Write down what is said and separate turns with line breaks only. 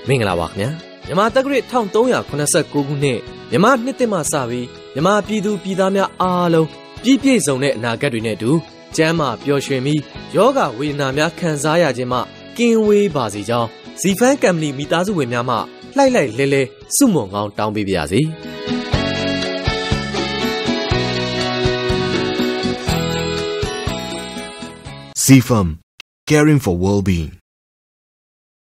မင်္ဂလာပါခင်ဗျာမြန်မာတက္ကရာ1389ခုနှစ်မြန်မာနှစ်သစ်မှစပြီးမြန်မာပြည်သူပြည်သားများအားလုံးပြည့်ပြည့်စုံတဲ့အနာဂတ်တွေနဲ့အတူကျမ်းမာပျော်ရွှင်ပြီးယောဂဝေဒနာများခံစားရခြင်းမှကင်းဝေးပါစေကြောင်းဇီဖန်ကမ်ပဏီမိသားစုဝင်များမှလှိုက်လိုက်လဲလဲစုမုံကောင်းတောင်းပေးပါရစေ
CFM, caring for well-being.